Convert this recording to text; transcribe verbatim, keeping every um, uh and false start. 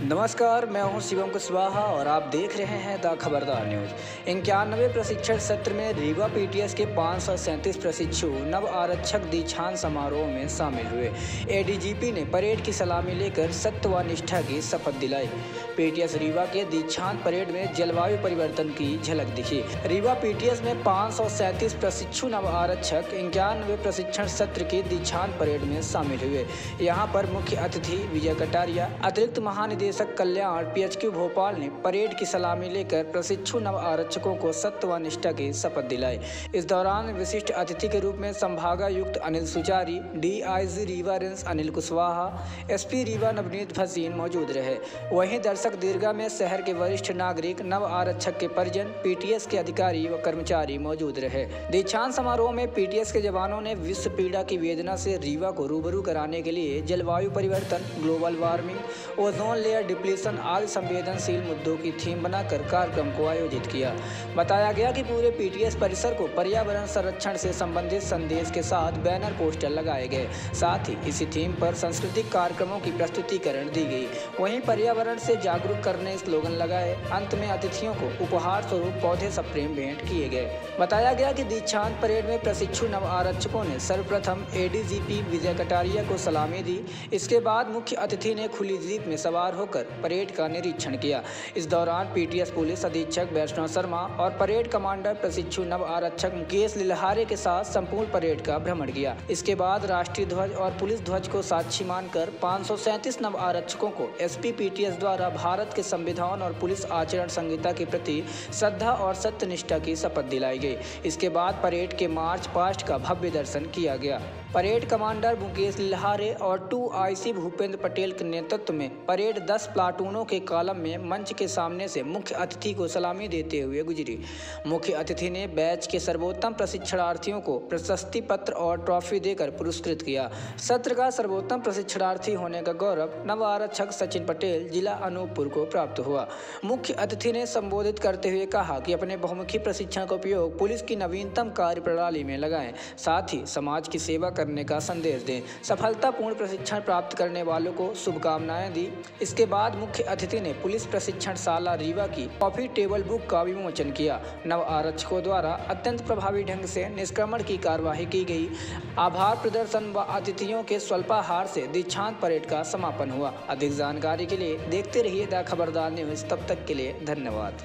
नमस्कार, मैं हूं शिवम कुशवाहा और आप देख रहे हैं द खबरदार न्यूज। इक्यानवे प्रशिक्षण सत्र में रीवा पीटीएस के पाँच सौ सैंतीस प्रशिक्षु नव आरक्षक दीक्षांत समारोह में शामिल हुए। एडीजीपी ने परेड की सलामी लेकर सत्य व निष्ठा की शपथ दिलाई। पीटीएस रीवा के दीक्षांत परेड में जलवायु परिवर्तन की झलक दिखी। रीवा पीटीएस में पाँच सौ सैंतीस प्रशिक्षु नव आरक्षक इक्यानवे प्रशिक्षण सत्र के दीक्षांत परेड में शामिल हुए। यहाँ पर मुख्य अतिथि विजय कटारिया, अतिरिक्त महानिदेशक कल्याण पीएचक्यू भोपाल ने परेड की सलामी लेकर प्रशिक्षु नव आरक्षकों को सत्य व निष्ठा की शपथ दिलाई। इस दौरान विशिष्ट अतिथि के रूप में संभागायुक्त Anil Suchari, DIG Rewa range Anil Kushwaha, SP Rewa Navneet Bhasin मौजूद रहे। वहीं दर्शक दीर्घा में शहर के वरिष्ठ नागरिक, नव आरक्षक के परिजन, पीटीएस के अधिकारी व कर्मचारी मौजूद रहे। दीक्षांत समारोह में पीटीएस के जवानों ने विश्व पीड़ा की वेदना से रीवा को रूबरू कराने के लिए जलवायु परिवर्तन, global warming, ozone layer depletion आदि संवेदनशील मुद्दों की थीम बनाकर कार्यक्रम को आयोजित किया। बताया गया कि पूरे पीटीएस परिसर को पर्यावरण संरक्षण से संबंधित संदेश के साथ बैनर पोस्टर लगाए गए। साथ ही इसी थीम पर सांस्कृतिक कार्यक्रमों की प्रस्तुतिकरण दी गई। वहीं पर्यावरण से जागरूक करने स्लोगन लगाए। अंत में अतिथियों को उपहार स्वरूप पौधे स्प्रे भेंट किए गए। बताया गया कि दीक्षांत परेड में प्रशिक्षु नव आरक्षकों ने सर्वप्रथम एडीजीपी विजय कटारिया को सलामी दी। इसके बाद मुख्य अतिथि ने खुली जीप में सवार होकर परेड का निरीक्षण किया। इस दौरान पीटीएस पुलिस अधीक्षक वैष्णव शर्मा और परेड कमांडर प्रशिक्षु नव आरक्षक मुकेश लिलहारे के साथ संपूर्ण परेड का भ्रमण किया। इसके बाद राष्ट्रीय ध्वज और पुलिस ध्वज को साक्षी मानकर पाँच सौ सैंतीस नव आरक्षकों को एसपी पीटीएस द्वारा भारत के संविधान और पुलिस आचरण संहिता के प्रति श्रद्धा और सत्यनिष्ठा की शपथ दिलाई गई। इसके बाद परेड के मार्च पास्ट का भव्य दर्शन किया गया। परेड कमांडर मुकेश लिलहारे और टू आईसी भूपेंद्र पटेल के नेतृत्व में परेड दस प्लाटूनों के कॉलम में मंच के सामने से मुख्य अतिथि को सलामी देते हुए गुजरी। मुख्य अतिथि ने बैच के सर्वोत्तम प्रशिक्षणार्थियों को प्रशस्ति पत्र और ट्रॉफी देकर पुरस्कृत किया। सत्र का सर्वोत्तम प्रशिक्षणार्थी होने का गौरव नव आरक्षक सचिन पटेल, जिला अनूपपुर को प्राप्त हुआ। मुख्य अतिथि ने संबोधित करते हुए कहा कि अपने बहुमुखी प्रशिक्षण का उपयोग पुलिस की नवीनतम कार्य प्रणाली में लगाएं, साथ ही समाज की सेवा करने का संदेश दें। सफलतापूर्ण प्रशिक्षण प्राप्त करने वालों को शुभकामनाएं दी। इसके बाद मुख्य अतिथि ने पुलिस प्रशिक्षण शाला रीवा की कॉफी टेबल बुक का विमोचन किया। नव आरक्षकों द्वारा अत्यंत प्रभावी ढंग से निष्क्रमण की कार्यवाही की गई। आभार प्रदर्शन व अतिथियों के स्वल्पाहार से दीक्षांत परेड का समापन हुआ। अधिक जानकारी के लिए देखते रहिए द खबरदार न्यूज। तब तक के लिए धन्यवाद।